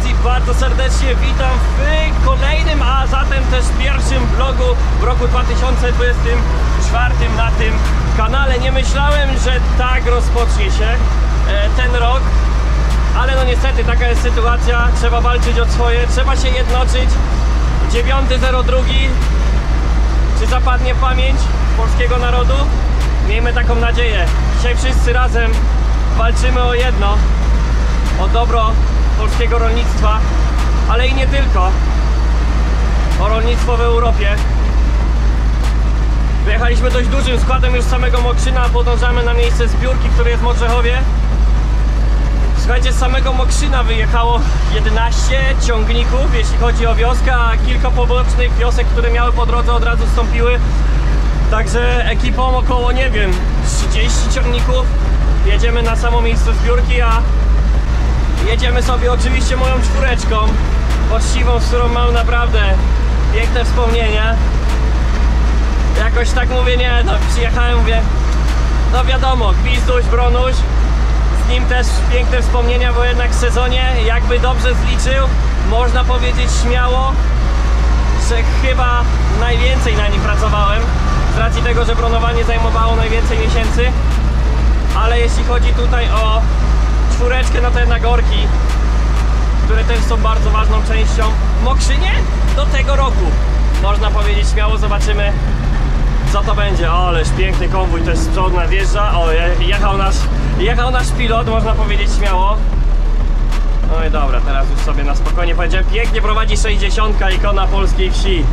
okazji bardzo serdecznie witam w kolejnym, a zatem też pierwszym vlogu w roku 2024 na tym kanale. Nie myślałem, że tak rozpocznie się ten rok, ale no niestety taka jest sytuacja, trzeba walczyć o swoje, trzeba się jednoczyć. 9.02, czy zapadnie pamięć polskiego narodu? Miejmy taką nadzieję. Dzisiaj wszyscy razem walczymy o jedno, o dobro polskiego rolnictwa, ale i nie tylko, o rolnictwo w Europie. Wyjechaliśmy dość dużym składem już z samego Mokrzyna, podążamy na miejsce zbiórki, które jest w Modrzechowie. Słuchajcie, z samego Mokrzyna wyjechało 11 ciągników, jeśli chodzi o wioskę, a kilka pobocznych wiosek, które miały po drodze, od razu wstąpiły. Także ekipą około, nie wiem, 30 ciągników jedziemy na samo miejsce zbiórki, a jedziemy sobie oczywiście moją czwóreczką poczciwą, z którą mam naprawdę piękne wspomnienia. Jakoś tak mówię, nie, no przyjechałem, mówię, no wiadomo, Gwizduś, Bronuś, z nim też piękne wspomnienia, bo jednak w sezonie, jakby dobrze zliczył, można powiedzieć śmiało, że chyba najwięcej na nim pracowałem, z racji tego, że bronowanie zajmowało najwięcej miesięcy. Ale jeśli chodzi tutaj o czwóreczkę, no to jednak orki, które też są bardzo ważną częścią w Mokrzynie do tego roku. Można powiedzieć śmiało, zobaczymy co to będzie. O, ależ piękny konwój też z przodu nadjeżdża. O, jechał nasz pilot, można powiedzieć śmiało. No i dobra, teraz już sobie na spokojnie powiedziałem, pięknie prowadzi 60, ikona polskiej wsi.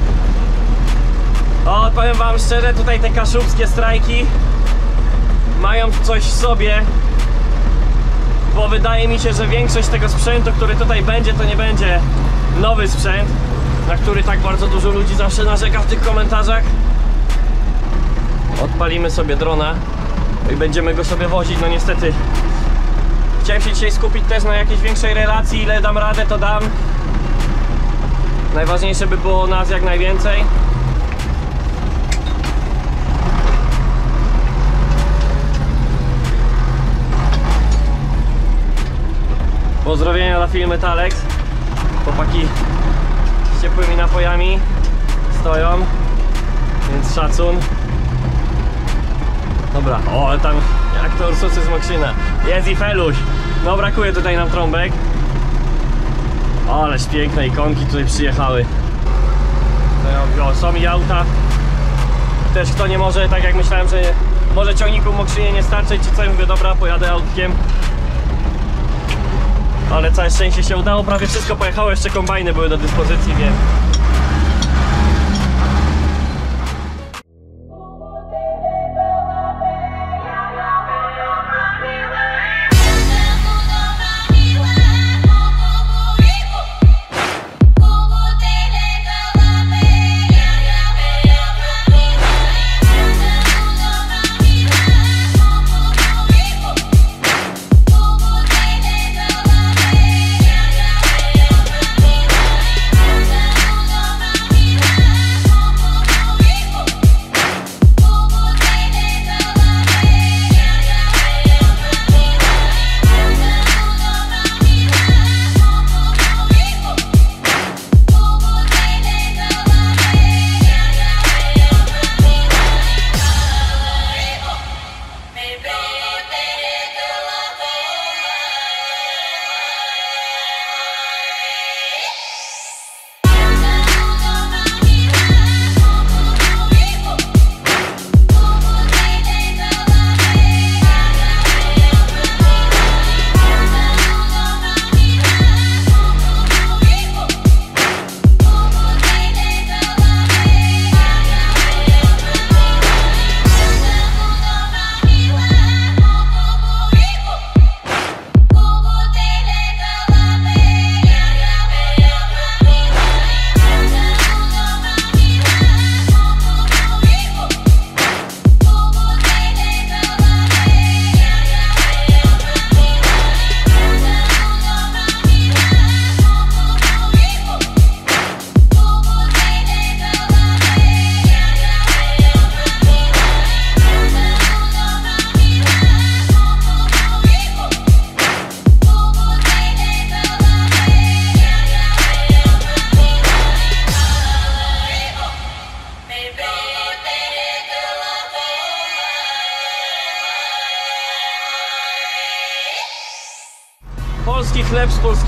O, powiem wam szczerze, tutaj te kaszubskie strajki mają coś w sobie, bo wydaje mi się, że większość tego sprzętu, który tutaj będzie, to nie będzie nowy sprzęt, na który tak bardzo dużo ludzi zawsze narzeka w tych komentarzach. Odpalimy sobie drona i będziemy go sobie wozić. No niestety chciałem się dzisiaj skupić też na jakiejś większej relacji, ile dam radę, to dam. Najważniejsze by było nas jak najwięcej. Pozdrowienia dla firmy Talex. Chłopaki z ciepłymi napojami stoją, więc szacun. Dobra, o tam jak to Ursusy z Mokrzyna. Jest i Feluś. No brakuje tutaj nam trąbek. O, ależ piękne ikonki tutaj przyjechały. O, są i auta. Też kto nie może, tak jak myślałem, że może ciągniku w Mokrzynie nie starczyć, czy co, mówię, dobra, pojadę autkiem. Ale całe szczęście się udało, prawie wszystko pojechało, jeszcze kombajny były do dyspozycji, wiem.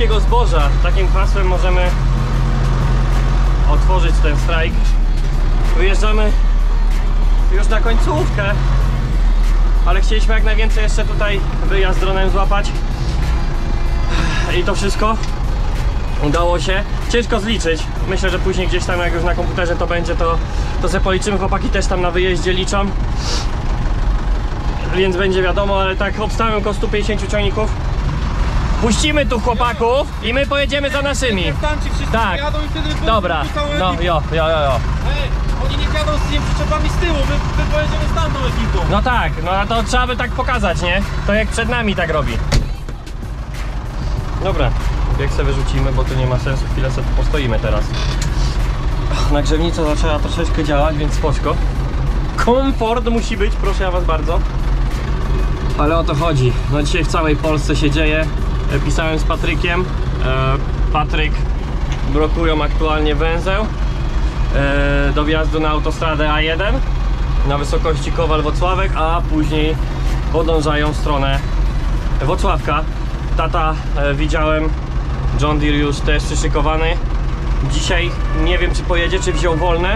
polskiego zboża. Takim hasłem możemy otworzyć ten strajk. Wyjeżdżamy już na końcówkę, ale chcieliśmy jak najwięcej jeszcze tutaj wyjazd dronem złapać i to wszystko udało się. Ciężko zliczyć, myślę, że później gdzieś tam jak już na komputerze to będzie, to sobie policzymy. Chłopaki też tam na wyjeździe liczą, więc będzie wiadomo, ale tak obstawiam około 150 ciągników. Puścimy tu chłopaków i my pojedziemy za naszymi. Tak, dobra, no jo. Oni nie jadą z tymi przyczepami z tyłu, my pojedziemy z tamtą ekipą. No tak, no a to trzeba by tak pokazać, nie? To jak przed nami tak robi. Dobra, bieg se wyrzucimy, bo to nie ma sensu, chwilę sobie postoimy teraz. Nagrzewnica zaczęła troszeczkę działać, więc spoczko. Komfort musi być, proszę ja was bardzo. Ale o to chodzi. No dzisiaj w całej Polsce się dzieje. Pisałem z Patrykiem. Patryk blokują aktualnie węzeł do wjazdu na autostradę A1 na wysokości Kowal-Włocławek, a później podążają w stronę Włocławka. Tata widziałem, John Deere już też przyszykowany. Dzisiaj nie wiem, czy pojedzie, czy wziął wolne,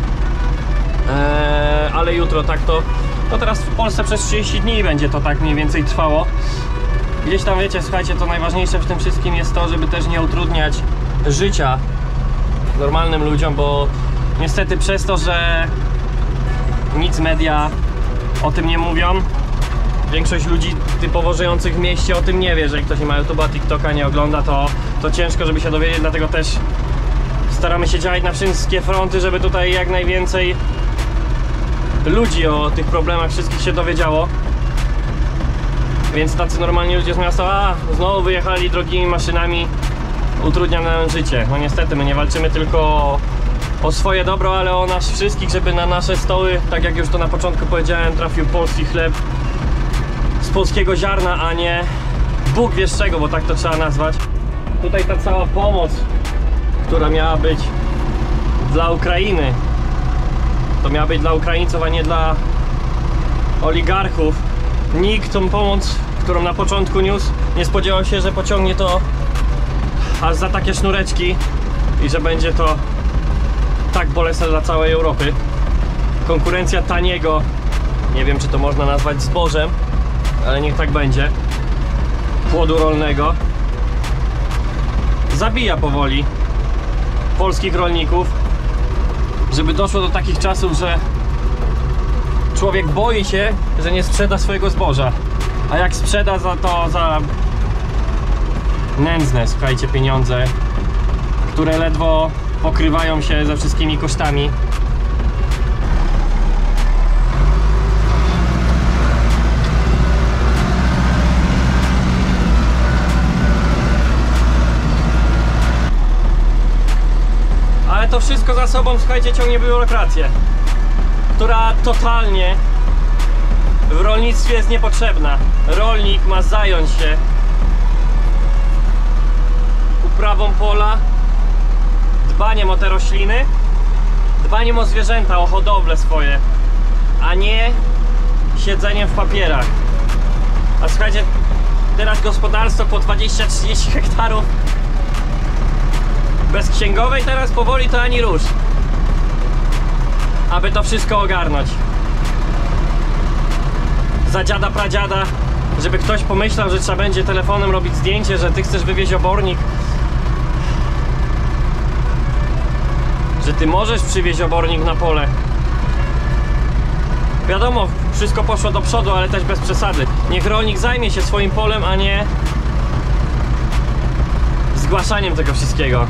ale jutro tak to. No teraz w Polsce przez 30 dni będzie to tak mniej więcej trwało. Gdzieś tam wiecie, słuchajcie, to najważniejsze w tym wszystkim jest to, żeby też nie utrudniać życia normalnym ludziom, bo niestety przez to, że nic media o tym nie mówią, większość ludzi typowo żyjących w mieście o tym nie wie. Jeżeli ktoś nie ma YouTube'a, TikToka, nie ogląda, to ciężko, żeby się dowiedzieć, dlatego też staramy się działać na wszystkie fronty, żeby tutaj jak najwięcej ludzi o tych problemach wszystkich się dowiedziało. Więc tacy normalni ludzie z miasta, znowu wyjechali drogimi maszynami, utrudnia nam życie. No niestety, my nie walczymy tylko o swoje dobro, ale o nas wszystkich, żeby na nasze stoły, tak jak już to na początku powiedziałem, trafił polski chleb z polskiego ziarna, a nie Bóg wie z czego, bo tak to trzeba nazwać. Tutaj ta cała pomoc, która miała być dla Ukrainy, to miała być dla Ukraińców, a nie dla oligarchów. Nikt tą pomoc, którą na początku niósł, nie spodziewał się, że pociągnie to aż za takie sznureczki i że będzie to tak bolesne dla całej Europy. Konkurencja taniego, nie wiem, czy to można nazwać zbożem, ale niech tak będzie, płodu rolnego zabija powoli polskich rolników, żeby doszło do takich czasów, że człowiek boi się, że nie sprzeda swojego zboża, a jak sprzeda za nędzne, słuchajcie, pieniądze, które ledwo pokrywają się ze wszystkimi kosztami. Ale to wszystko za sobą, słuchajcie, ciągnie biurokrację, która totalnie w rolnictwie jest niepotrzebna. Rolnik ma zająć się uprawą pola, dbaniem o te rośliny, dbaniem o zwierzęta, o hodowlę swoje, a nie siedzeniem w papierach. A słuchajcie, teraz gospodarstwo po 20-30 hektarów bez księgowej teraz powoli to ani rusz, aby to wszystko ogarnąć. Za dziada pradziada, żeby ktoś pomyślał, że trzeba będzie telefonem robić zdjęcie, że ty chcesz wywieźć obornik, że ty możesz przywieźć obornik na pole. Wiadomo, wszystko poszło do przodu, ale też bez przesady. Niech rolnik zajmie się swoim polem, a nie zgłaszaniem tego wszystkiego.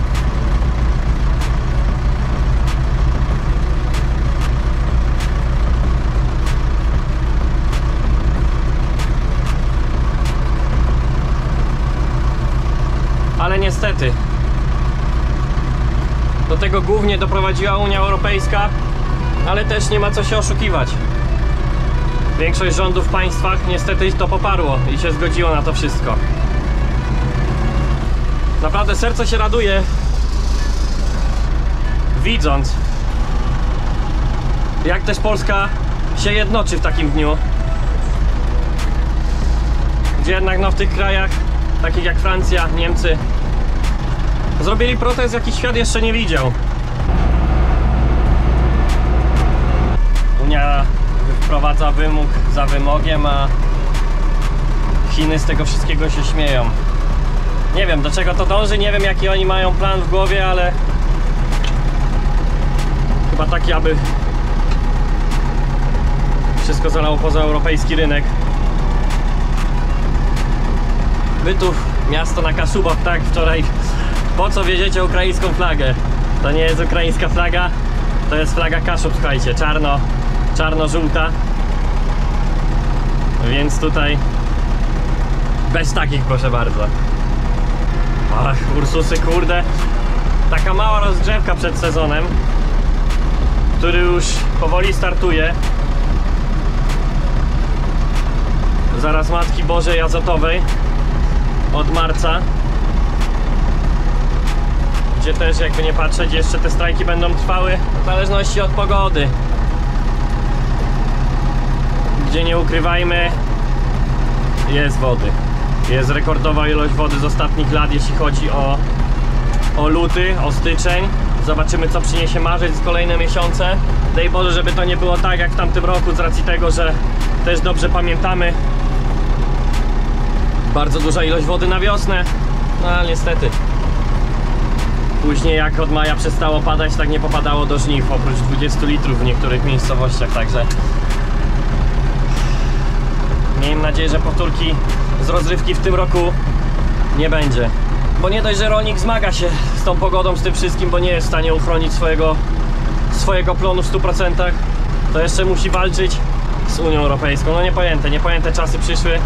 Ale niestety do tego głównie doprowadziła Unia Europejska, ale też nie ma co się oszukiwać. Większość rządów w państwach niestety to poparło i się zgodziło na to wszystko. Naprawdę serce się raduje, widząc, jak też Polska się jednoczy w takim dniu, gdzie jednak no, w tych krajach takich jak Francja, Niemcy, Zrobili protest, jaki świat jeszcze nie widział. Unia wprowadza wymóg za wymogiem, a Chiny z tego wszystkiego się śmieją. Nie wiem, do czego to dąży, nie wiem, jaki oni mają plan w głowie, ale chyba taki, aby wszystko zalało poza europejski rynek. Bytów, miasto na Kaszubach, tak, wczoraj. Po co wiedziecie ukraińską flagę? To nie jest ukraińska flaga, to jest flaga Kaszub, słuchajcie, czarno-żółta. Więc tutaj bez takich, proszę bardzo. Ach, Ursusy, kurde. Taka mała rozgrzewka przed sezonem, który już powoli startuje. Zaraz Matki Bożej Azotowej od marca, gdzie też, jakby nie patrzeć, jeszcze te strajki będą trwały w zależności od pogody, gdzie, nie ukrywajmy, jest wody. Jest rekordowa ilość wody z ostatnich lat, jeśli chodzi o luty, o styczeń. Zobaczymy, co przyniesie marzec z kolejne miesiące. Daj Boże, żeby to nie było tak jak w tamtym roku, z racji tego, że też dobrze pamiętamy bardzo duża ilość wody na wiosnę. No ale niestety później, jak od maja przestało padać, tak nie popadało do żniw, oprócz 20 litrów w niektórych miejscowościach, także miejmy nadzieję, że powtórki z rozrywki w tym roku nie będzie. Bo nie dość, że rolnik zmaga się z tą pogodą, z tym wszystkim, bo nie jest w stanie uchronić swojego plonu w 100%, to jeszcze musi walczyć z Unią Europejską. No niepojęte czasy przyszły.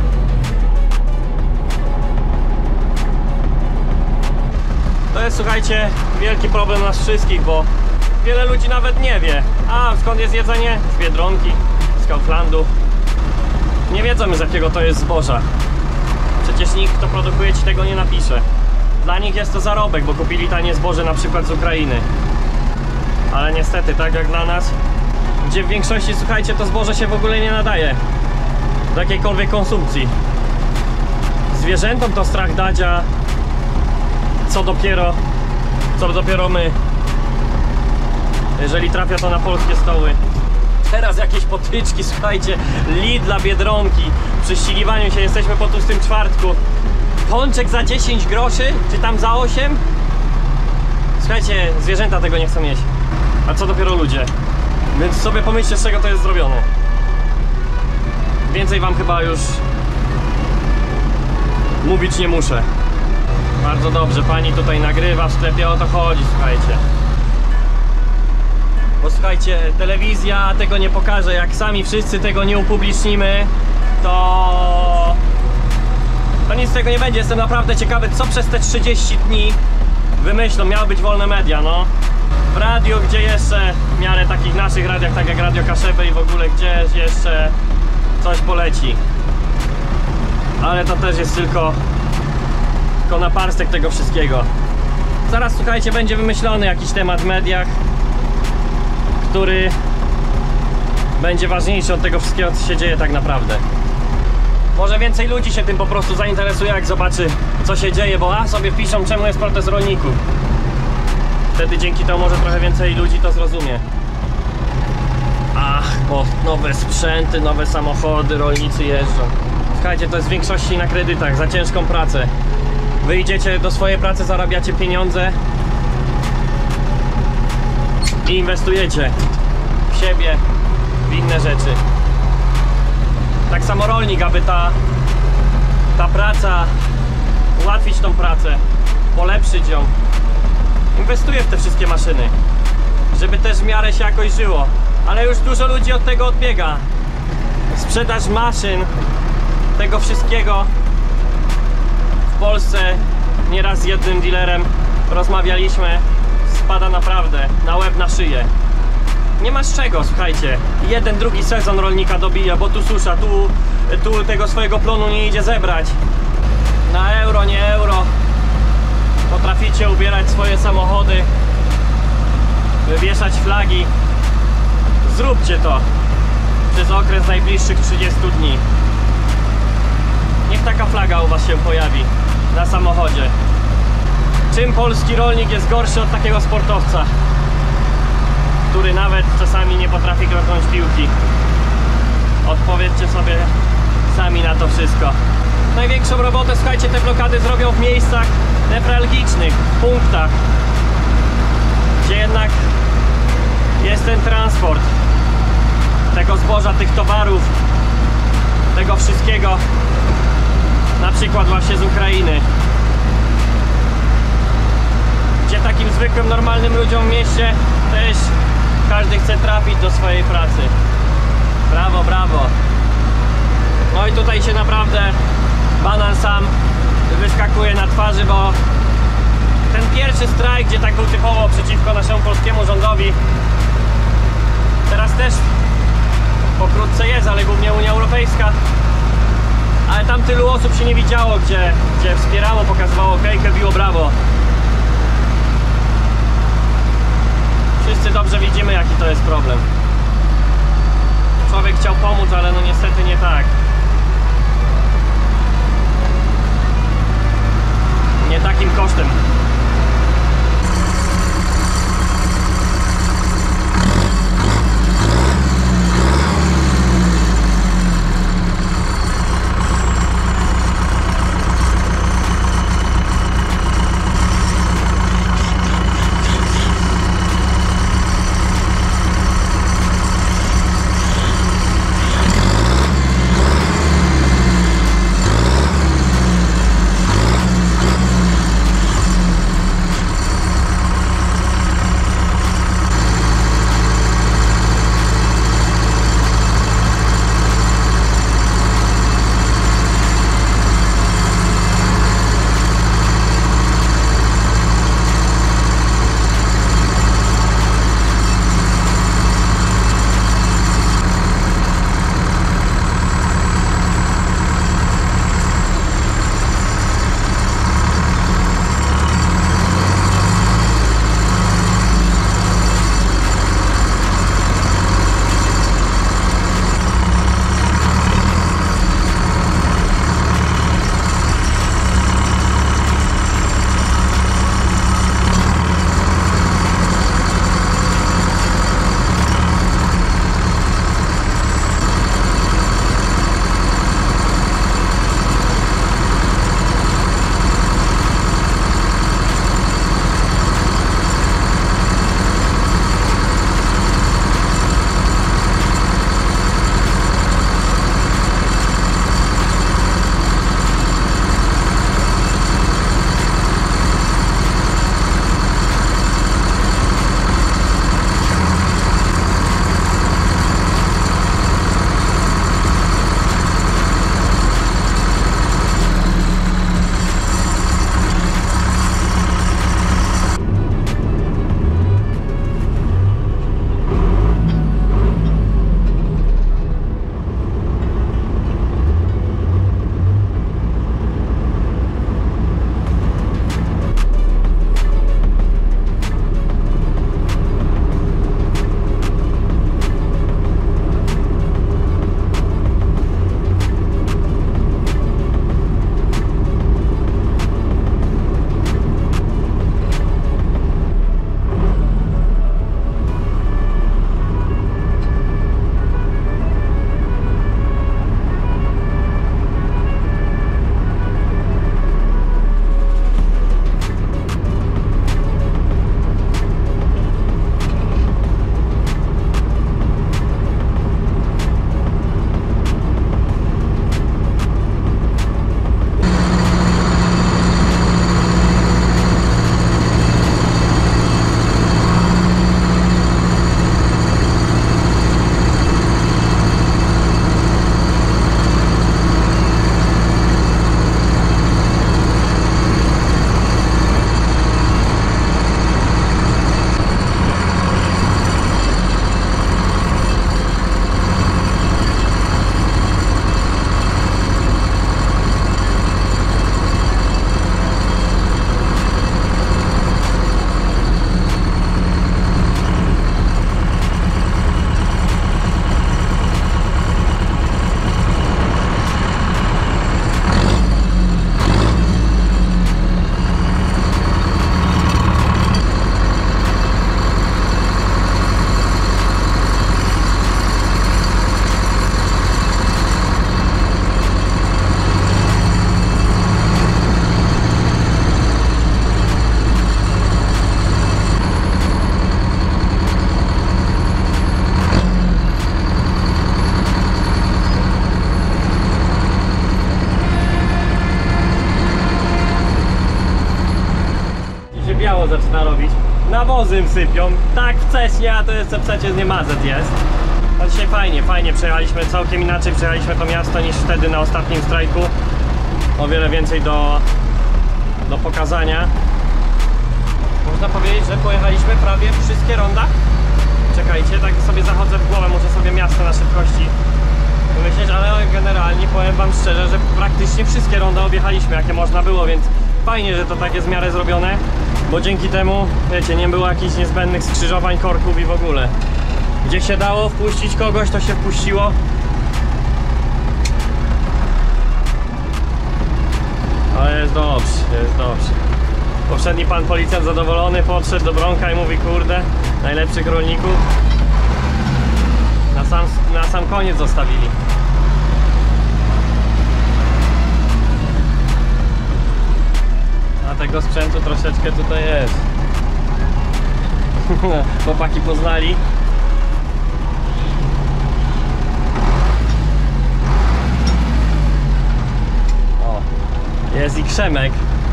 To jest, słuchajcie, wielki problem nas wszystkich, bo wiele ludzi nawet nie wie. A skąd jest jedzenie? Z Biedronki, z Kauflandu. Nie wiedzą, z jakiego to jest zboża. Przecież nikt, kto produkuje, ci tego nie napisze. Dla nich jest to zarobek, bo kupili tanie zboże na przykład z Ukrainy. Ale niestety, tak jak dla nas, gdzie w większości, słuchajcie, to zboże się w ogóle nie nadaje do jakiejkolwiek konsumpcji. Zwierzętom to strach dadzia, co dopiero my, jeżeli trafia to na polskie stoły. Teraz jakieś potyczki, słuchajcie, Lidla, Biedronki, przy ścigniwaniu się, jesteśmy po tłustym czwartku. Pączek za 10 groszy, czy tam za 8? Słuchajcie, zwierzęta tego nie chcą jeść, a co dopiero ludzie. Więc sobie pomyślcie, z czego to jest zrobione. Więcej wam chyba już mówić nie muszę. Bardzo dobrze, pani tutaj nagrywa w sklepie, o to chodzi, słuchajcie. Bo słuchajcie, telewizja tego nie pokaże, jak sami wszyscy tego nie upublicznimy, to nic z tego nie będzie. Jestem naprawdę ciekawy, co przez te 30 dni wymyślą. Miały być wolne media, no. W radiu, gdzie jeszcze, w miarę takich naszych radiach, tak jak Radio Kaszebę i w ogóle gdzieś jeszcze coś poleci. Ale to też jest tylko naparstek tego wszystkiego. Zaraz, słuchajcie, będzie wymyślony jakiś temat w mediach, który będzie ważniejszy od tego wszystkiego, co się dzieje tak naprawdę. Może więcej ludzi się tym po prostu zainteresuje, jak zobaczy, co się dzieje, bo sobie piszą, czemu jest protest rolników. Wtedy dzięki temu może trochę więcej ludzi to zrozumie. Ach, bo nowe sprzęty, nowe samochody, rolnicy jeżdżą. Słuchajcie, to jest w większości na kredytach, za ciężką pracę. Wy idziecie do swojej pracy, zarabiacie pieniądze i inwestujecie w siebie, w inne rzeczy. Tak samo rolnik, aby ta praca, ułatwić tą pracę, polepszyć ją, inwestuje w te wszystkie maszyny, żeby też w miarę się jakoś żyło. Ale już dużo ludzi od tego odbiega. Sprzedaż maszyn, tego wszystkiego w Polsce, nieraz z jednym dealerem rozmawialiśmy, spada naprawdę na łeb, na szyję. Nie ma z czego, słuchajcie. Jeden, drugi sezon rolnika dobija, bo tu susza, tu tego swojego plonu nie idzie zebrać. Na euro, nie euro potraficie ubierać swoje samochody, wywieszać flagi. Zróbcie to przez okres najbliższych 30 dni. Niech taka flaga u was się pojawi na samochodzie. czym polski rolnik jest gorszy od takiego sportowca, który nawet czasami nie potrafi kroknąć piłki? Odpowiedzcie sobie sami na to wszystko. Największą robotę, słuchajcie, te blokady zrobią w miejscach newralgicznych, punktach, gdzie jednak jest ten transport tego zboża, tych towarów, tego wszystkiego, na przykład właśnie z Ukrainy, gdzie takim zwykłym, normalnym ludziom w mieście też każdy chce trafić do swojej pracy. Brawo, brawo. No i tutaj się naprawdę banan sam wyskakuje na twarzy, bo ten pierwszy strajk, gdzie tak był typowo przeciwko naszemu polskiemu rządowi, teraz też pokrótce jest, ale głównie Unia Europejska, ale tam tylu osób się nie widziało, gdzie wspierało, pokazywało okejkę, biło brawo. Wszyscy dobrze widzimy, jaki to jest problem. Człowiek chciał pomóc, ale no niestety nie tak. Nie takim kosztem. biało zaczyna robić. Nawozy im sypią, tak wcześnie, a to jest przecież nie mazet jest. No dzisiaj fajnie przejechaliśmy, całkiem inaczej przejechaliśmy to miasto niż wtedy na ostatnim strajku. O wiele więcej do pokazania. Można powiedzieć, że pojechaliśmy prawie wszystkie ronda. Czekajcie, tak sobie zachodzę w głowę, muszę sobie miasto na szybkości myśleć, ale generalnie powiem wam szczerze, że praktycznie wszystkie ronda objechaliśmy, jakie można było, więc fajnie, że to tak jest w miarę zrobione, bo dzięki temu, wiecie, nie było jakichś niezbędnych skrzyżowań, korków i w ogóle. Gdzie się dało wpuścić kogoś, to się wpuściło. Ale jest dobrze, jest dobrze. Poprzedni pan policjant zadowolony podszedł do Bronka i mówi, kurde, najlepszych rolników na sam koniec zostawili. A tego sprzętu troszeczkę tutaj jest. Chłopaki poznali. O, jest i krzemek.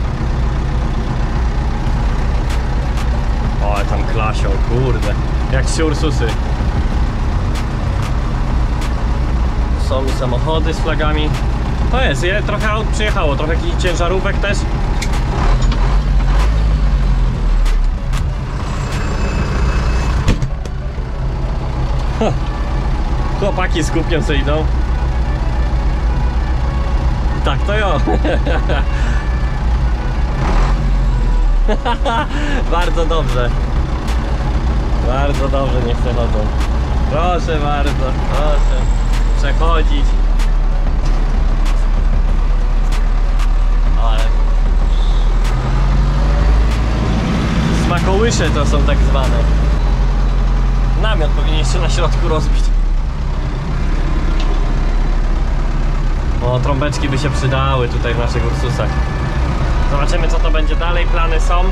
O, ale tam klasią, kurde. Jak trzy Ursusy. Są i samochody z flagami. To jest, trochę aut przyjechało, trochę jakichś ciężarówek też. Chłopaki z kubkiem sobie idą. Tak to jo. Bardzo dobrze. Bardzo dobrze, niech przechodzą. Proszę bardzo, proszę przechodzić. Ale smakołysze to są tak zwane. Namiot powinien jeszcze na środku rozbić. O, trąbeczki by się przydały tutaj w naszych Ursusach. Zobaczymy, co to będzie dalej. Plany są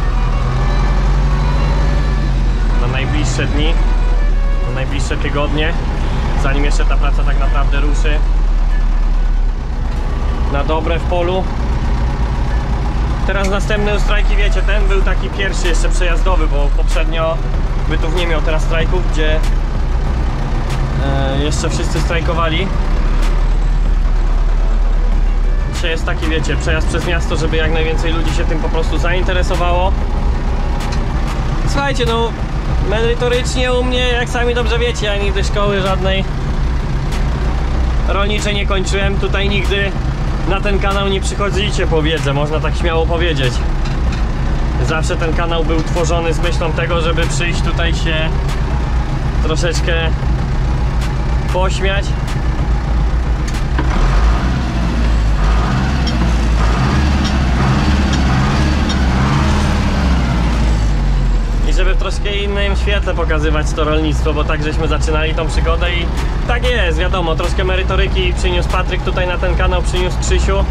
na najbliższe dni, na najbliższe tygodnie, zanim jeszcze ta praca tak naprawdę ruszy na dobre w polu. Teraz następne strajki, wiecie, ten był taki pierwszy jeszcze przejazdowy, bo poprzednio Bytów nie miał teraz strajków, gdzie jeszcze wszyscy strajkowali. Dzisiaj jest taki, wiecie, przejazd przez miasto, żeby jak najwięcej ludzi się tym po prostu zainteresowało. Słuchajcie, no merytorycznie u mnie, jak sami dobrze wiecie, ja nigdy szkoły żadnej rolniczej nie kończyłem. Tutaj nigdy na ten kanał nie przychodzicie po wiedzę, można tak śmiało powiedzieć. Zawsze ten kanał był tworzony z myślą tego, żeby przyjść tutaj się troszeczkę pośmiać. I żeby w troszkę innym świetle pokazywać to rolnictwo, bo tak żeśmy zaczynali tą przygodę i tak jest, wiadomo, troszkę merytoryki przyniósł Patryk tutaj na ten kanał, przyniósł Krzysiu.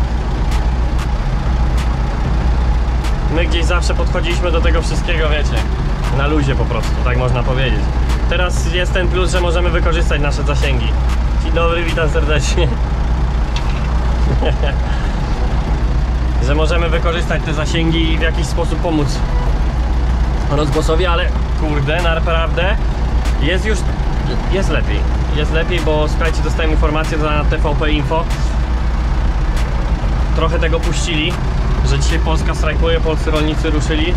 My gdzieś zawsze podchodziliśmy do tego wszystkiego, wiecie, na luzie po prostu, tak można powiedzieć. Teraz jest ten plus, że możemy wykorzystać nasze zasięgi. Dzień dobry, witam serdecznie. Że możemy wykorzystać te zasięgi i w jakiś sposób pomóc rozgłosowi, ale kurde, naprawdę jest lepiej. Jest lepiej, bo słuchajcie, dostałem informację na TVP Info. Trochę tego puścili, że dzisiaj Polska strajkuje, polscy rolnicy ruszyli.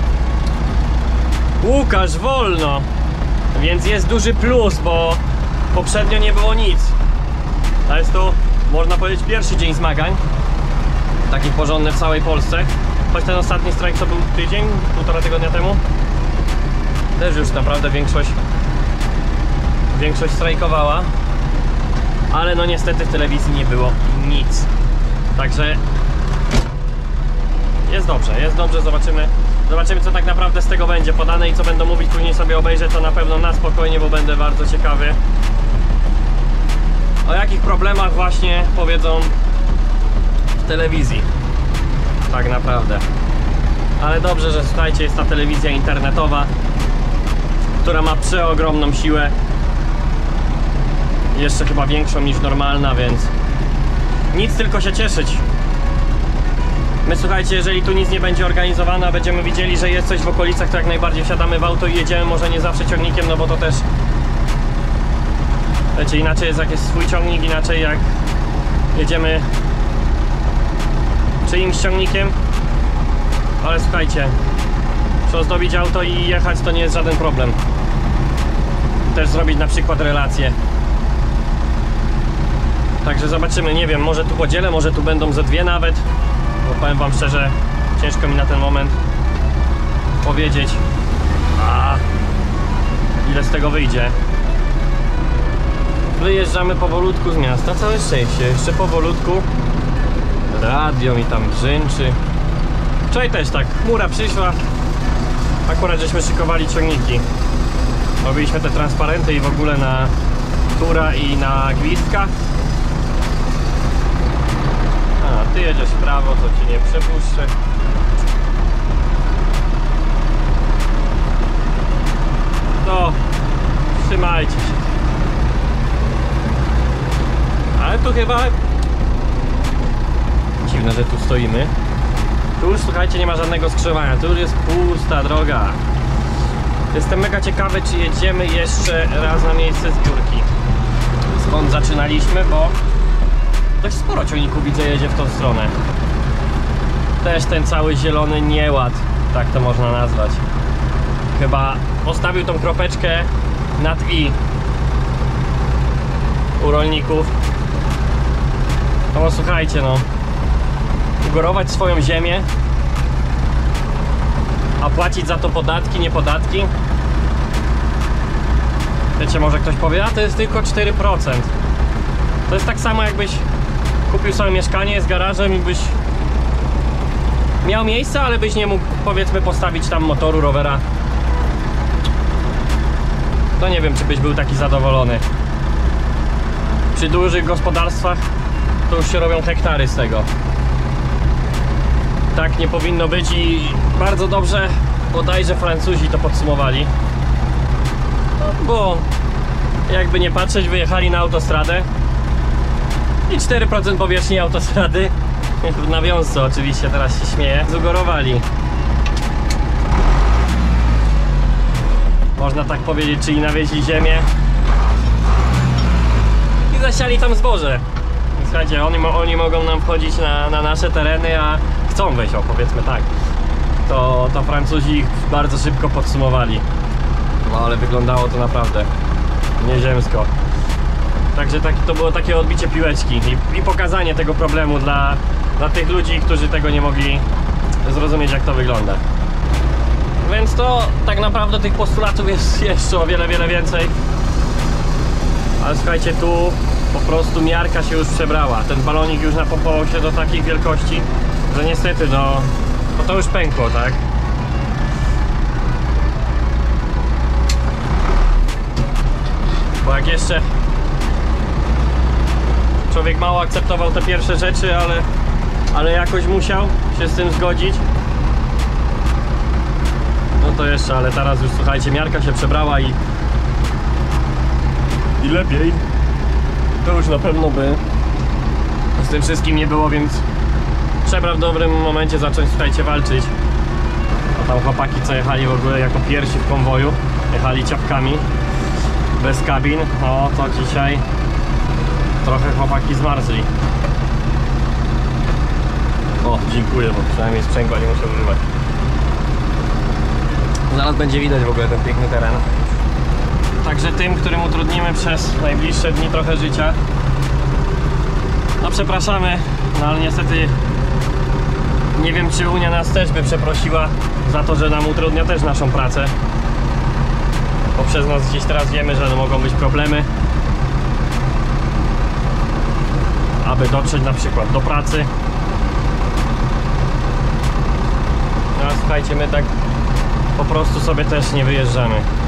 Łukasz, wolno! Więc jest duży plus, bo poprzednio nie było nic. A jest to, można powiedzieć, pierwszy dzień zmagań. Taki porządny w całej Polsce. Choć ten ostatni strajk to był tydzień, półtora tygodnia temu. Też już naprawdę większość strajkowała. Ale no niestety w telewizji nie było nic. Także jest dobrze, zobaczymy co tak naprawdę z tego będzie podane i co będą mówić, później sobie obejrzę to na pewno na spokojnie, bo będę bardzo ciekawy, o jakich problemach właśnie powiedzą w telewizji tak naprawdę. Ale dobrze, że słuchajcie, jest ta telewizja internetowa, która ma przeogromną siłę, jeszcze chyba większą niż normalna, więc nic, tylko się cieszyć. My, słuchajcie, jeżeli tu nic nie będzie organizowane, a będziemy widzieli, że jest coś w okolicach, to jak najbardziej wsiadamy w auto i jedziemy, może nie zawsze ciągnikiem, no bo to też, wiecie, inaczej jest jak jest swój ciągnik, inaczej jak jedziemy czyimś ciągnikiem. Ale słuchajcie, przyozdobić auto i jechać to nie jest żaden problem. Też zrobić na przykład relację. Także zobaczymy, nie wiem, może tu podzielę, może tu będą ze dwie nawet. Bo powiem wam szczerze, ciężko mi na ten moment powiedzieć, ile z tego wyjdzie. Wyjeżdżamy powolutku z miasta, całe szczęście, jeszcze powolutku. Radio mi tam brzęczy. Wczoraj też tak, chmura przyszła. Akurat żeśmy szykowali ciągniki. Robiliśmy te transparenty i w ogóle na tura i na gwizdka. A, ty jedziesz w prawo, to cię nie przepuszczę. No, trzymajcie się. Ale tu chyba... Dziwne, że tu stoimy. Tu już, słuchajcie, nie ma żadnego skrzyżowania. Tu już jest pusta droga. Jestem mega ciekawy, czy jedziemy jeszcze raz na miejsce zbiórki. Skąd zaczynaliśmy, bo dość sporo ciągników widzę jedzie w tą stronę. Też ten cały zielony nieład, tak to można nazwać. Chyba postawił tą kropeczkę nad i u rolników. No bo słuchajcie, no, ugorować swoją ziemię, a płacić za to podatki, nie podatki. Wiecie, może ktoś powie, a to jest tylko 4%. To jest tak samo, jakbyś kupił sobie mieszkanie z garażem i byś miał miejsce, ale byś nie mógł, powiedzmy, postawić tam motoru, rowera. To nie wiem, czy byś był taki zadowolony. Przy dużych gospodarstwach to już się robią hektary z tego. Tak nie powinno być i bardzo dobrze bodajże Francuzi to podsumowali. Bo jakby nie patrzeć, wyjechali na autostradę i 4% powierzchni autostrady, w nawiązce oczywiście, teraz się śmieję, zugorowali. Można tak powiedzieć, czyli nawieźli ziemię i zasiali tam zboże. Słuchajcie, oni mogą nam wchodzić na nasze tereny, a chcą wejść, o, powiedzmy tak. To Francuzi ich bardzo szybko podsumowali. No ale wyglądało to naprawdę nieziemsko. Także to było takie odbicie piłeczki i pokazanie tego problemu dla tych ludzi, którzy tego nie mogli zrozumieć, jak to wygląda. Więc to tak naprawdę tych postulatów jest jeszcze o wiele, wiele więcej. Ale słuchajcie, tu po prostu miarka się już przebrała. Ten balonik już napompował się do takich wielkości, że niestety, no to już pękło, tak? Bo jak jeszcze człowiek mało akceptował te pierwsze rzeczy, ale jakoś musiał się z tym zgodzić. No to jeszcze, ale teraz już, słuchajcie, miarka się przebrała i lepiej to już na pewno by z tym wszystkim nie było, więc trzeba w dobrym momencie zacząć, słuchajcie, walczyć. A tam chłopaki, co jechali w ogóle jako pierwsi w konwoju, jechali ciapkami bez kabin, no to dzisiaj trochę chłopaki zmarzli. O, dziękuję, bo przynajmniej sprzęgła nie muszę używać. Zaraz będzie widać w ogóle ten piękny teren. Także tym, którym utrudnimy przez najbliższe dni trochę życia, no przepraszamy, no ale niestety nie wiem, czy Unia nas też by przeprosiła za to, że nam utrudnia też naszą pracę. Bo przez nas gdzieś teraz wiemy, że mogą być problemy, aby dotrzeć na przykład do pracy. No a słuchajcie, my tak po prostu sobie też nie wyjeżdżamy.